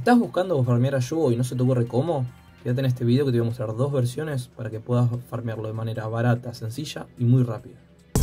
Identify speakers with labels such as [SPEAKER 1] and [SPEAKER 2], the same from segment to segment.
[SPEAKER 1] ¿Estás buscando farmear a Yugo y no se te ocurre cómo? Quédate en este video que te voy a mostrar dos versiones para que puedas farmearlo de manera barata, sencilla y muy rápida.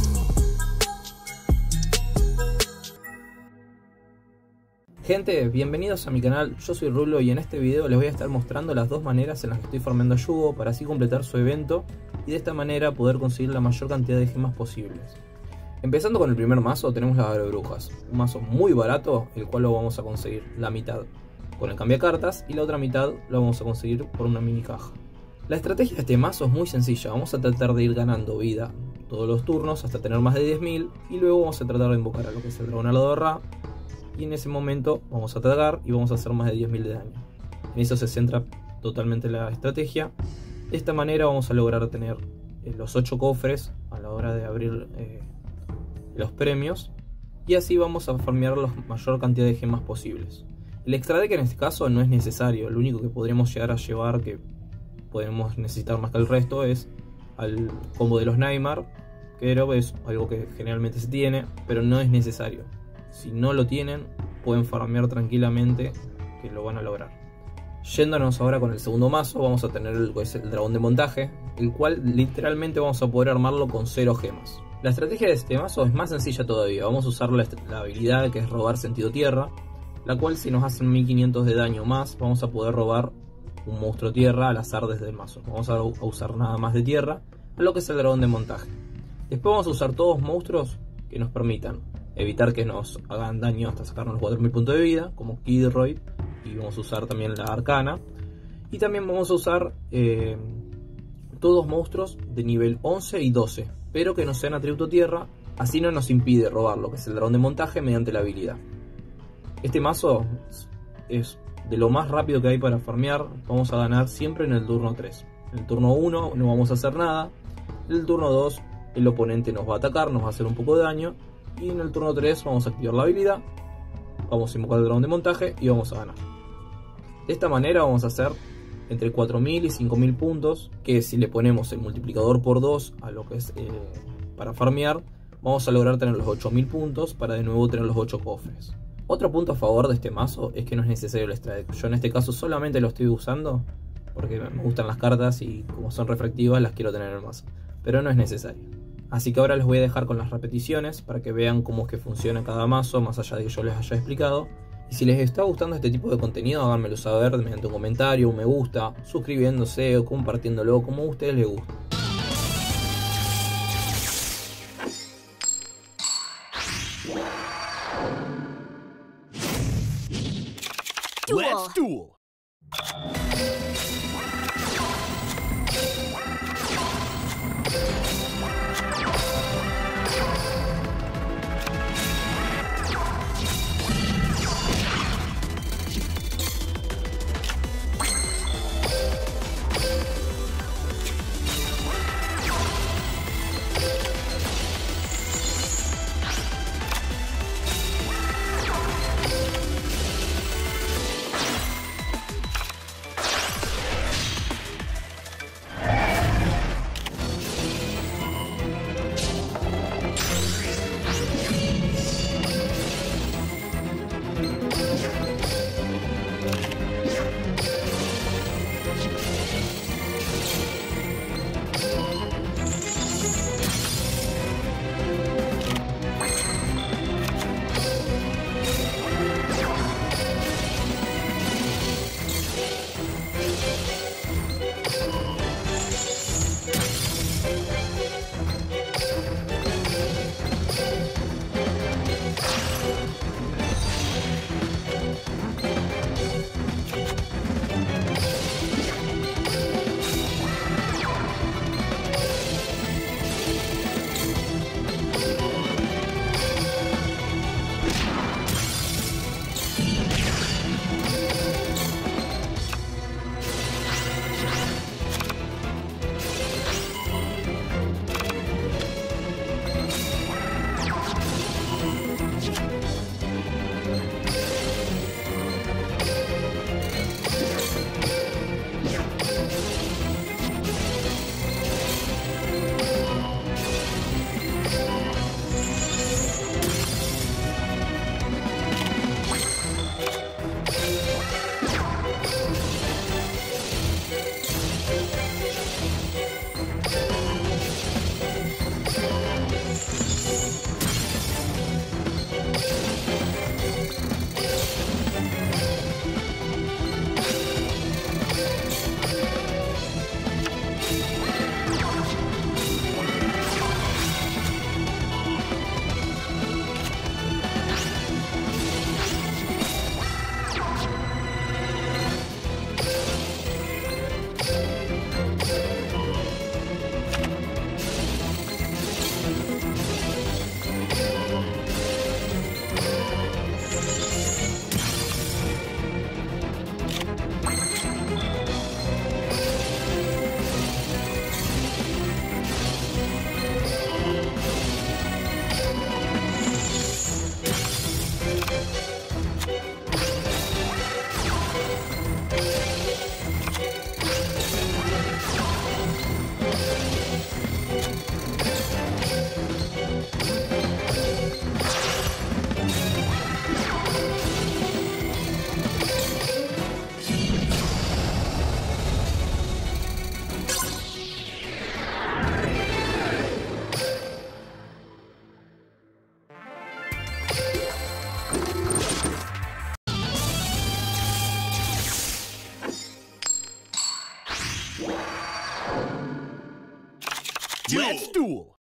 [SPEAKER 1] Gente, bienvenidos a mi canal, yo soy Rulo y en este video les voy a estar mostrando las dos maneras en las que estoy farmeando a Yugo para así completar su evento y de esta manera poder conseguir la mayor cantidad de gemas posibles. Empezando con el primer mazo tenemos la Aro de Brujas, un mazo muy barato el cual lo vamos a conseguir la mitad con el cambiacartas y la otra mitad lo vamos a conseguir por una mini caja. La estrategia de este mazo es muy sencilla, vamos a tratar de ir ganando vida todos los turnos hasta tener más de 10.000 y luego vamos a tratar de invocar a lo que es el dragón alado de Ra y en ese momento vamos a atacar y vamos a hacer más de 10.000 de daño. En eso se centra totalmente la estrategia. De esta manera vamos a lograr tener los 8 cofres a la hora de abrir los premios y así vamos a farmear la mayor cantidad de gemas posibles. El extra deck en este caso no es necesario, lo único que podríamos llegar a llevar, que podemos necesitar más que el resto, es al combo de los Neymar, que es algo que generalmente se tiene, pero no es necesario. Si no lo tienen, pueden farmear tranquilamente, que lo van a lograr. Yéndonos ahora con el segundo mazo, vamos a tener el dragón de montaje, el cual literalmente vamos a poder armarlo con 0 gemas. La estrategia de este mazo es más sencilla todavía, vamos a usar la habilidad que es robar sentido tierra, la cual si nos hacen 1500 de daño más, vamos a poder robar un monstruo tierra al azar desde el mazo. Vamos a usar nada más de tierra, a lo que es el dragón de montaje. Después vamos a usar todos monstruos que nos permitan evitar que nos hagan daño hasta sacarnos los 4000 puntos de vida, como Kidroid, y vamos a usar también la arcana. Y también vamos a usar todos monstruos de nivel 11 y 12, pero que no sean atributo tierra, así no nos impide robar lo que es el dragón de montaje mediante la habilidad. Este mazo es de lo más rápido que hay para farmear, vamos a ganar siempre en el turno 3. En el turno 1 no vamos a hacer nada, en el turno 2 el oponente nos va a atacar, nos va a hacer un poco de daño, y en el turno 3 vamos a activar la habilidad, vamos a invocar el dragón de montaje y vamos a ganar. De esta manera vamos a hacer entre 4000 y 5000 puntos, que si le ponemos el multiplicador por 2 a lo que es para farmear, vamos a lograr tener los 8000 puntos para de nuevo tener los 8 cofres. Otro punto a favor de este mazo es que no es necesario el extra deck. Yo en este caso solamente lo estoy usando porque me gustan las cartas y como son refractivas las quiero tener en el mazo, pero no es necesario. Así que ahora les voy a dejar con las repeticiones para que vean cómo es que funciona cada mazo, más allá de que yo les haya explicado. Y si les está gustando este tipo de contenido, háganmelo saber mediante un comentario, un me gusta, suscribiéndose o compartiéndolo como a ustedes les gusta.
[SPEAKER 2] Let's duel! Let's duel.